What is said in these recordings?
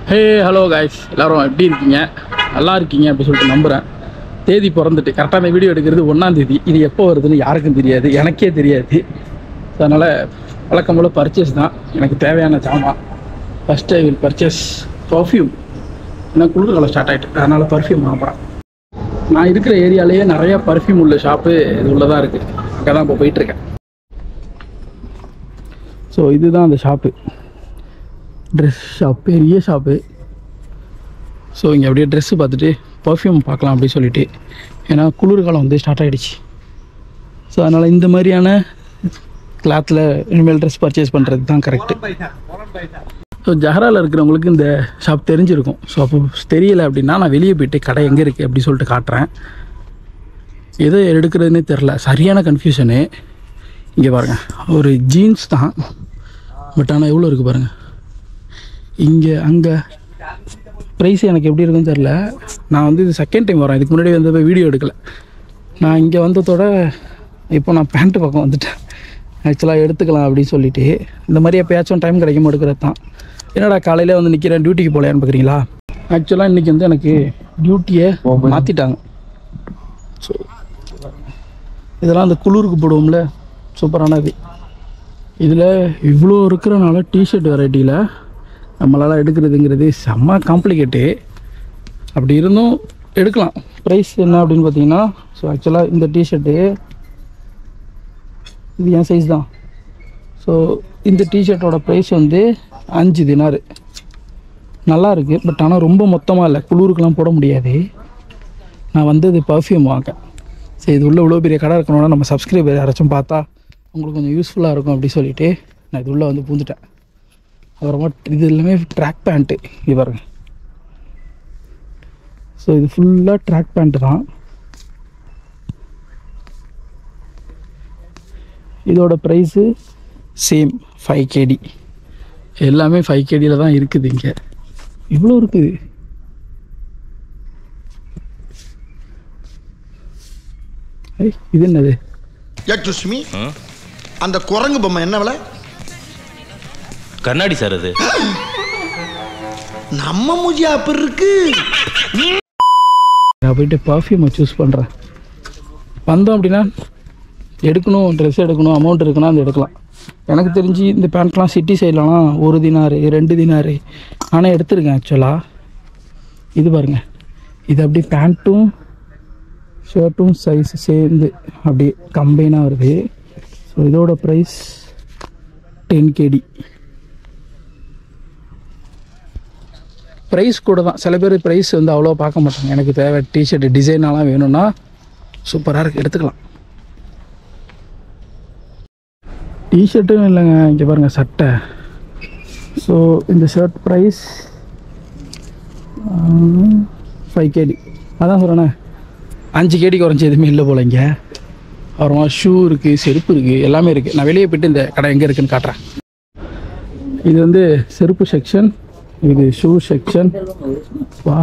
Hey hello guys, எல்லோரும் எப்படி இருக்கீங்க? நல்லா இருக்கீங்க அப்படி சொல்லிட்டு நம்புகிறேன். தேதி பிறந்துட்டு கரெக்டாக அந்த வீடியோ எடுக்கிறது 1ஆம் தேதி. இது எப்போ வருதுன்னு யாருக்கும் தெரியாது, எனக்கே தெரியாது. ஸோ அதனால் வழக்கம் போல் பர்ச்சேஸ் தான் எனக்கு தேவையான ஜாமான். First I will purchase perfume. ஏன்னா குளிர்காலம் ஸ்டார்ட் ஆகிட்டு, அதனால் பர்ஃப்யூம் வாங்குறேன். நான் இருக்கிற ஏரியாலேயே நிறையா பர்ஃப்யூம் உள்ள ஷாப்பு இது உள்ளதாக இருக்குது. அங்கே தான் இப்போ போயிட்டுருக்கேன். ஸோ இதுதான் அந்த ஷாப்பு, ட்ரெஸ் ஷாப், பெரிய ஷாப்பு. ஸோ இங்கே அப்படியே ட்ரெஸ்ஸு பார்த்துட்டு பர்ஃப்யூம் பார்க்கலாம் அப்படின்னு சொல்லிட்டு, ஏன்னா குளிர்காலம் வந்து ஸ்டார்ட் ஆகிடுச்சு. ஸோ அதனால் இந்த மாதிரியான கிளாத்தில் இனிமேல் ட்ரெஸ் பர்ச்சேஸ் பண்ணுறது தான் கரெக்டு. ஸோ ஜஹராவில் இருக்கிறவங்களுக்கு இந்த ஷாப் தெரிஞ்சிருக்கும். ஸோ அப்போ தெரியலை அப்படின்னா நான் வெளியே போய்ட்டு கடை எங்கே இருக்குது அப்படி சொல்லிட்டு காட்டுறேன். எதை எடுக்கிறதுனே தெரில, சரியான கன்ஃபியூஷனு. இங்கே பாருங்கள், ஒரு ஜீன்ஸ் தான், பட் ஆனால் எவ்வளோ இருக்குது பாருங்கள். இங்கே அங்கே ப்ரைஸ் எனக்கு எப்படி இருக்குன்னு தெரில. நான் வந்து இது செகண்ட் டைம் வரேன், இதுக்கு முன்னாடி வந்து வீடியோ எடுக்கலை. நான் இங்கே வந்ததோட இப்போ நான் பேண்ட்டு பக்கம் வந்துட்டேன். ஆக்சுவலாக எடுத்துக்கலாம் அப்படின்னு சொல்லிட்டு, இந்த மாதிரி எப்போயாச்சும் டைம் கிடைக்கும் எடுக்கிறது தான். என்னடா காலையில் வந்து நிற்கிறேன், டியூட்டிக்கு போகலையான்னு பார்க்குறீங்களா? ஆக்சுவலாக இன்றைக்கி வந்து எனக்கு டியூட்டியை மாற்றிட்டாங்க. ஸோ இதெல்லாம் அந்த குளிருக்கு போடுவோம்ல, சூப்பரானது. இதில் இவ்வளோ இருக்கிறனால டிஷர்ட் வெரைட்டியில் நம்மளால் எடுக்கிறதுங்கிறது செம்ம காம்ப்ளிகேட்டு. அப்படி இருந்தும் எடுக்கலாம். ப்ரைஸ் என்ன அப்படின்னு பார்த்தீங்கன்னா, ஸோ ஆக்சுவலாக இந்த டிஷர்ட்டு இது என் சைஸ் தான். ஸோ இந்த டிஷர்ட்டோட ப்ரைஸ் வந்து 5 தினார். நல்லா இருக்குது, பட் ஆனால் ரொம்ப மொத்தமாக இல்லை, குளிருக்கெலாம் போட முடியாது. நான் வந்து இது பர்ஃப்யூம் வாங்க. சரி, இது உள்ள இவ்வளோ பெரிய கடை இருக்கணும்னா நம்ம சப்ஸ்கிரைபர் யாராச்சும் பார்த்தா உங்களுக்கு கொஞ்சம் யூஸ்ஃபுல்லாக இருக்கும் அப்படி சொல்லிவிட்டு நான் இது உள்ளே வந்து பூந்துட்டேன். அப்புறமா இது எல்லாமே ட்ராக் பேண்ட்டு. இது பாருங்க. ஸோ இது ஃபுல்லாக ட்ராக் பேண்ட்டு தான். இதோட ப்ரைஸு சேம் 5 KD. எல்லாமே 5 KDயில் தான் இருக்குது. இங்கே இவ்வளோ இருக்குது. இது என்னது? அந்த குரங்கு பொம்மை என்ன விலை? கண்ணாடி சார், அது நம்ம மூஜியா அப்படி இருக்கு. நான் போயிட்டு பர்ஃப்யூமை சூஸ் பண்ணுறேன். வந்தோம் அப்படின்னா எடுக்கணும், ட்ரெஸ் எடுக்கணும், அமௌண்ட் இருக்குன்னா அது எடுக்கலாம். எனக்கு தெரிஞ்சு இந்த பேண்ட்லாம் சிட்டி சைட்லலாம் 1 தினார் 2 தினார் ஆனால் எடுத்துருக்கேன் ஆக்சுவலாக. இது பாருங்கள், இது அப்படி பேண்ட்டும் ஷர்ட்டும் சைஸ் சேர்ந்து அப்படியே கம்பைனாக வருது. ஸோ இதோட ப்ரைஸ் 10 KD. ப்ரைஸ் கூட தான். சில பேர் ப்ரைஸ் வந்து அவ்வளோ பார்க்க மாட்டாங்க. எனக்கு தேவை டிஷர்ட் டிசைனாலாம் வேணும்னா சூப்பராக இருக்குது, எடுத்துக்கலாம். டிஷர்ட்டும் இல்லைங்க, இங்கே பாருங்கள் சட்டை. ஸோ இந்த ஷர்ட் ப்ரைஸ் 5 KD. அதான் சொல்கிறேண்ணே, 5 KD குறைஞ்சி எதுவுமே இல்லை போல் இங்கே. அப்புறமா ஷூ இருக்குது, செருப்பு இருக்குது, எல்லாமே இருக்குது. நான் வெளியே போய்ட்டு இந்த கடை எங்கே இருக்குதுன்னு காட்டுறேன். இது வந்து செருப்பு செக்ஷன், இது ஷூ செக்ஷன். வா,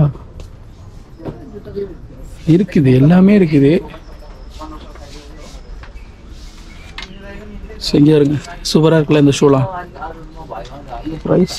இருக்குது, எல்லாமே இருக்குது. இங்கே இருங்க, சூப்பராக இருக்குல்ல இந்த ஷூலாம். Price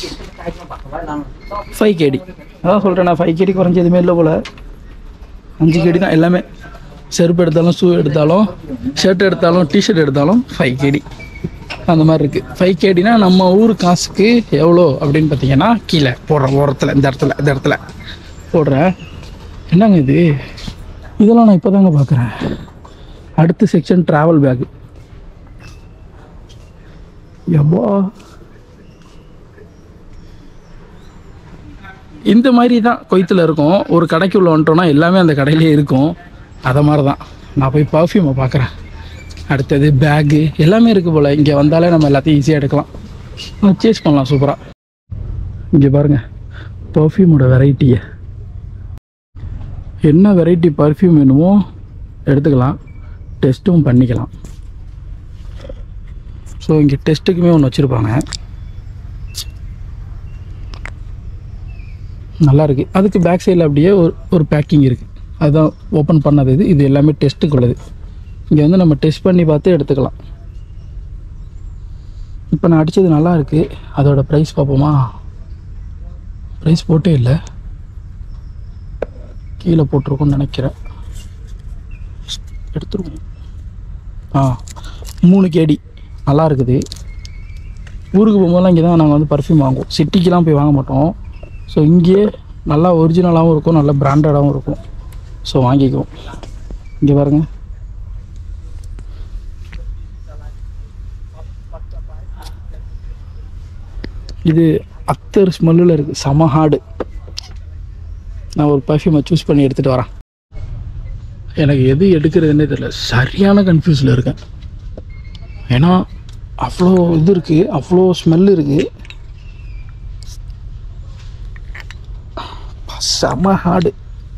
5 KD. அதான் சொல்கிறேன் நான், 5 KD குறைஞ்சி எதுவுமே இல்லை போல். 5 KD தான் எல்லாமே. செருப்பு எடுத்தாலும், ஷூ எடுத்தாலும், ஷர்ட் எடுத்தாலும், டிஷர்ட் எடுத்தாலும் 5 KD அந்த மாதிரி இருக்குது. 5 KDனா நம்ம ஊர் காசுக்கு எவ்வளோ அப்படின்னு பார்த்தீங்கன்னா, கீழே போடுற ஓரத்தில் இந்த இடத்துல போடுறேன். என்னங்க இது? இதெல்லாம் நான் இப்போ தாங்க பார்க்குறேன். அடுத்த செக்ஷன் ட்ராவல் பேக்கு. எவ்வளோ இந்த மாதிரி தான் கொய்த்தில் இருக்கும். ஒரு கடைக்கு உள்ள வந்துட்டோன்னா எல்லாமே அந்த கடையிலே இருக்கும். அதை மாதிரி தான் நான் போய் பர்ஃப்யூமை பார்க்குறேன். அடுத்தது பேக்கு எல்லாமே இருக்குது போல். இங்கே வந்தாலே நம்ம எல்லாத்தையும் ஈஸியாக எடுக்கலாம், பர்ச்சேஸ் பண்ணலாம் சூப்பராக. இங்கே பாருங்கள் பர்ஃப்யூமோட வெரைட்டியை. என்ன வெரைட்டி பர்ஃப்யூம் வேணுமோ எடுத்துக்கலாம், டெஸ்ட்டும் பண்ணிக்கலாம். ஸோ இங்கே டெஸ்ட்டுக்குமே ஒன்று வச்சுருப்பாங்க, நல்லா இருக்குது. அதுக்கு பேக் சைடில் அப்படியே ஒரு பேக்கிங் இருக்குது, அதுதான் ஓப்பன் பண்ணது. இது எல்லாமே டெஸ்ட்டுக்கு உள்ளது. இங்கே வந்து நம்ம டெஸ்ட் பண்ணி பார்த்து எடுத்துக்கலாம். இப்போ நான் அடித்தது நல்லா இருக்குது. அதோட ப்ரைஸ் பார்ப்போமா? ப்ரைஸ் போட்டே இல்லை, கீழே போட்டிருக்கோன்னு நினைக்கிறேன். எடுத்துருவோம். 3 KD நல்லா இருக்குது. ஊருக்கு போகும்போதெல்லாம் இங்கே தான் நாங்கள் வந்து பர்ஃப்யூம் வாங்குவோம், சிட்டிக்கெலாம் போய் வாங்க மாட்டோம். ஸோ இங்கேயே நல்லா ஒரிஜினலாகவும் இருக்கும், நல்லா பிராண்டடாகவும் இருக்கும். ஸோ வாங்கிக்குவோம். இங்கே பாருங்க, இது அத்தர் ஸ்மெல்லில் இருக்குது, செம ஹார்டு. நான் ஒரு பர்ஃப்யூமை சூஸ் பண்ணி எடுத்துகிட்டு வரேன். எனக்கு எது எடுக்கிறதுனே தெரியல, சரியான கன்ஃபியூஸில் இருக்கேன். ஏன்னா அவ்வளோ இது இருக்குது, அவ்வளோ ஸ்மெல் இருக்குது, செம ஹார்டு.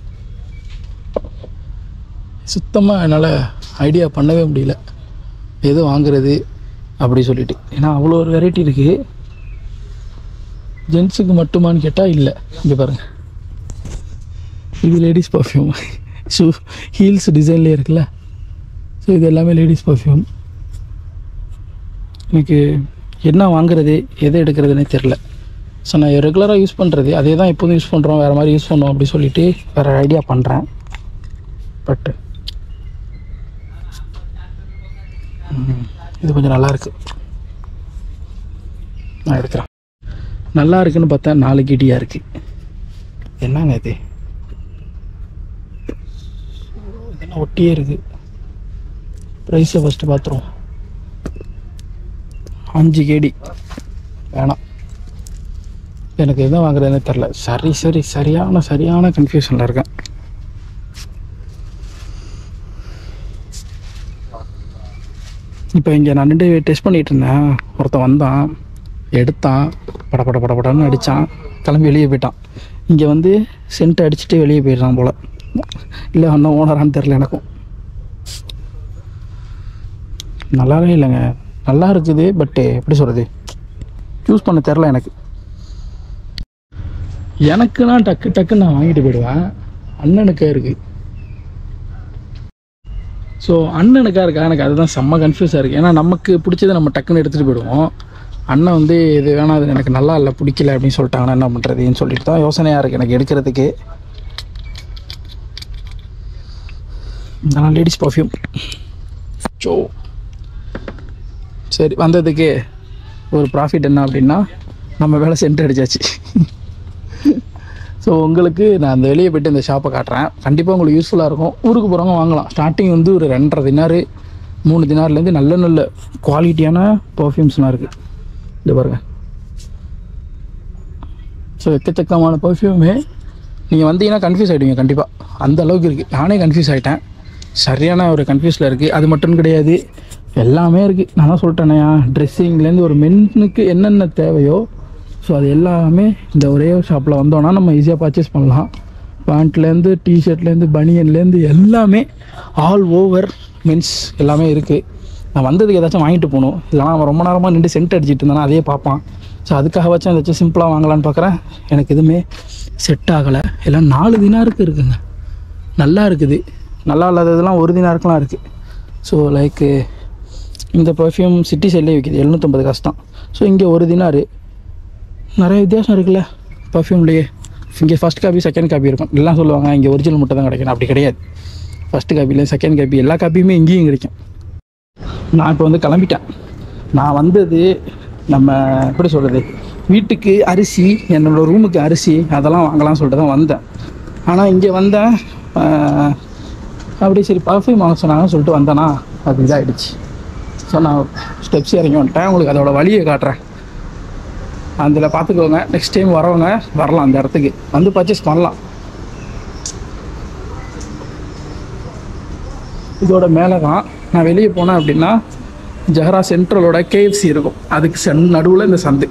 சுத்தமாக என்னால் ஐடியா பண்ணவே முடியல எது வாங்குறது அப்படி சொல்லிட்டு. ஏன்னா அவ்வளோ ஒரு வெரைட்டி இருக்குது. ஜென்ஸுக்கு மட்டுமான்னு கேட்டால் இல்லை. இங்கே பாருங்கள், இது லேடிஸ் பர்ஃப்யூம். ஹீல்ஸ் டிசைன்லேயே இருக்குல்ல. ஸோ இது எல்லாமே லேடிஸ் பர்ஃப்யூம். எனக்கு என்ன வாங்குறது எதை எடுக்கிறதுனே தெரில. ஸோ நான் ரெகுலராக யூஸ் பண்ணுறது அதே தான் எப்போதும் யூஸ் பண்ணுறோம், வேறு மாதிரி யூஸ் பண்ணோம் அப்படி சொல்லிவிட்டு வேறு ஐடியா பண்ணுறேன். பட்டு இது கொஞ்சம் நல்லாயிருக்கு, நான் எடுக்கிறேன். நல்லா இருக்குன்னு பார்த்தா 4 KD இருக்குது. என்னங்க இது, இதெல்லாம் ஒட்டியே இருக்குது. ப்ரைஸை ஃபஸ்ட்டு பார்த்துருவோம். 5 KD வேணாம், எனக்கு எதுவும் வாங்குறதுன்னு தெரில. சரியான கன்ஃபியூஷனில் இருக்கேன். இப்போ இங்கே நான் நின்று டெஸ்ட் பண்ணிகிட்டு இருந்தேன். ஒருத்தன் வந்தான், எடுத்தான், படன்னு அடித்தான், கிளம்பி வெளியே போயிட்டான். இங்கே வந்து சென்ட் அடிச்சுட்டு வெளியே போயிடுறான் போல். இல்லை அந்த ஓனரான்னு தெரில எனக்கும். நல்லாவே இல்லைங்க, நல்லா இருக்குது. பட்டு எப்படி சொல்கிறது, சூஸ் பண்ண தெரில எனக்கு. எனக்குன்னா டக்குன்னு நான் வாங்கிட்டு போயிடுவேன். அண்ணனுக்கே இருக்குது. ஸோ அண்ணனுக்காக இருக்கா, எனக்கு அதுதான் செம்ம கன்ஃபியூஸாக இருக்குது. ஏன்னா நமக்கு பிடிச்சதை நம்ம டக்குன்னு எடுத்துகிட்டு போயிடுவோம். அண்ணன் வந்து இது வேணாம், அது எனக்கு நல்லா இல்லை, பிடிக்கல அப்படின்னு சொல்லிட்டாங்கன்னா என்ன பண்ணுறதுன்னு சொல்லிட்டு தான் யோசனையாக இருக்குது எனக்கு எடுக்கிறதுக்கு. நான் லேடிஸ் பர்ஃப்யூம். ஸோ சரி, வந்ததுக்கு ஒரு ப்ராஃபிட் என்ன அப்படின்னா நம்ம வேலை சென்ட் அடிச்சாச்சு. ஸோ உங்களுக்கு நான் அந்த வெளியே போய்ட்டு இந்த ஷாப்பை காட்டுறேன். கண்டிப்பாக உங்களுக்கு யூஸ்ஃபுல்லாக இருக்கும். ஊருக்கு போகிறவங்க வாங்கலாம். ஸ்டார்டிங் வந்து ஒரு 2.5 தினார் 3 தினார்லேருந்து நல்ல குவாலிட்டியான பர்ஃப்யூம்ஸ்லாம் இருக்குது. இது பாருங்கள். ஸோ எக்கச்சக்கமான பர்ஃப்யூமே நீங்கள் வந்தீங்கன்னா கன்ஃபியூஸ் ஆகிடுவீங்க கண்டிப்பாக. அந்த அளவுக்கு இருக்குது. நானே கன்ஃபியூஸ் ஆகிட்டேன். சரியான ஒரு கன்ஃபியூஸில் இருக்குது. அது மட்டும் கிடையாது, எல்லாமே இருக்குது. நான் தான் சொல்லிட்டேனே, ட்ரெஸ்ஸிங்லேருந்து ஒரு மென்னுக்கு என்னென்ன தேவையோ ஸோ அது எல்லாமே இந்த ஒரே ஷாப்பில் வந்தோன்னா நம்ம ஈஸியாக பர்ச்சேஸ் பண்ணலாம். பேண்ட்லேருந்து டிஷர்ட்லேருந்து பனியன்லேருந்து எல்லாமே ஆல் ஓவர் மென்ஸ் எல்லாமே இருக்குது. நான் வந்ததுக்கு ஏதாச்சும் வாங்கிட்டு போகணும். இல்லைனா அவன் ரொம்ப நேரமாக நின்று சென்ட் அடிச்சிட்டு இருந்தானா அதே பார்ப்பான். ஸோ அதுக்காக வச்சு ஏதாச்சும் சிம்பிளாக வாங்கலான்னு பார்க்குறேன். எனக்கு எதுவுமே செட் ஆகலை. எல்லாம் 4 தினாருக்கு இருக்குங்க. நல்லா இருக்குது. நல்லா இல்லாததெல்லாம் 1 தினாருக்குலாம் இருக்குது. ஸோ லைக்கு இந்த பர்ஃப்யூம் சிட்டி சைட்லேயே விற்கிது, 750 காசு தான். ஸோ இங்கே 1 தினார். நிறைய வித்தியாசம் இருக்குல்ல பர்ஃப்யூம்லேயே. இங்கே ஃபஸ்ட் காப்பி செகண்ட் காப்பி இருக்கும். எல்லாம் சொல்லுவாங்க இங்கே ஒரிஜினல் மட்டும் தான் கிடைக்கணும். அப்படி கிடையாது. ஃபஸ்ட்டு காப்பியில் செகண்ட் காப்பி எல்லா காப்பியுமே இங்கேயும் கிடைக்கும். நான் இப்போ வந்து கிளம்பிட்டேன். நான் வந்தது நம்ம எப்படி சொல்கிறது, வீட்டுக்கு அரிசி, என்னோடய ரூமுக்கு அரிசி அதெல்லாம் வாங்கலாம்னு சொல்லிட்டு தான் வந்தேன். ஆனால் இங்கே வந்தேன் அப்படி சரி பர்ஃப்யூம் வாங்க சொன்னாங்கன்னு சொல்லிட்டு வந்தேன்னா அது இதாகிடுச்சு. ஸோ நான் ஸ்டெப்ஸ் இறங்கி வந்துட்டேன். உங்களுக்கு அதோடய வழியை காட்டுறேன், அதில் பார்த்துக்கோங்க. நெக்ஸ்ட் டைம் வரவங்க வரலாம், அந்த இடத்துக்கு வந்து பர்ச்சேஸ் பண்ணலாம். இதோட மேலே தான் நான் வெளியே போனேன் அப்படின்னா ஜஹரா சென்ட்ரலோட KFC இருக்கும். அதுக்கு நடுவில் இந்த சந்து.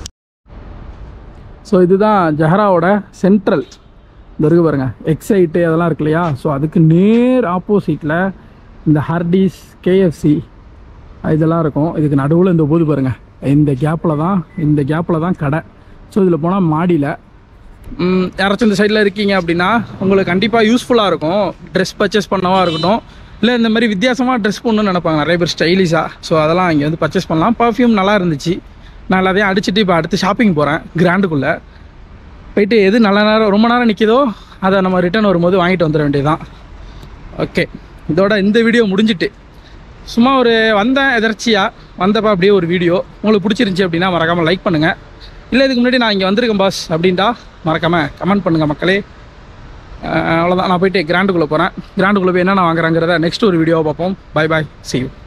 ஸோ இதுதான் ஜஹராவோட சென்ட்ரல். இந்த இருக்கு பாருங்க, எக்ஸைட்டு அதெல்லாம் இருக்கு இல்லையா. ஸோ அதுக்கு நேர் ஆப்போசிட்டில் இந்த ஹார்டிஸ் KFC இதெல்லாம் இருக்கும். இதுக்கு நடுவில் இந்த போது பாருங்கள், இந்த கேப்பில் தான் கடை. ஸோ இதில் போனால் மாடியில் யாராச்சும் இந்த சைடில் இருக்கீங்க அப்படின்னா உங்களுக்கு கண்டிப்பாக யூஸ்ஃபுல்லாக இருக்கும். ட்ரெஸ் பர்ச்சேஸ் பண்ணவா இருக்கட்டும், இல்லை இந்த மாதிரி வித்தியாசமாக ட்ரெஸ் பண்ணணும்னு நினைப்பாங்க நிறைய பேர் ஸ்டைலிஷாக. ஸோ அதெல்லாம் இங்கே வந்து பர்ச்சேஸ் பண்ணலாம். பர்ஃப்யூம் நல்லா இருந்துச்சு. நான் எல்லாத்தையும் அடிச்சுட்டு இப்போ அடுத்து ஷாப்பிங் போகிறேன் கிராண்டுக்குள்ளே. போயிட்டு எது நல்ல நேரம் ரொம்ப நேரம் நிற்கிதோ அதை நம்ம ரிட்டர்ன் வரும்போது வாங்கிட்டு வந்துட வேண்டியதுதான். ஓகே, இதோட இந்த வீடியோ முடிஞ்சிட்டு சும்மா ஒரு வந்தேன் எதர்ச்சியாக வந்தப்போ அப்படியே ஒரு வீடியோ உங்களுக்கு பிடிச்சிருந்துச்சி அப்படின்னா மறக்காமல் லைக் பண்ணுங்கள். இல்லை இதுக்கு முன்னாடி நான் இங்கே வந்திருக்கேன் பாஸ் அப்படின்ட்டா மறக்காமல் கமெண்ட் பண்ணுங்கள் மக்களே. அவ்வளோதான், நான் போயிட்டு கிராண்டுக்குள்ளே போகிறேன். கிராண்டுக்குள்ளே போய் என்ன நான் வாங்குறாங்கிறத நெக்ஸ்ட் ஒரு வீடியோவை பார்ப்போம். Bye bye, see you.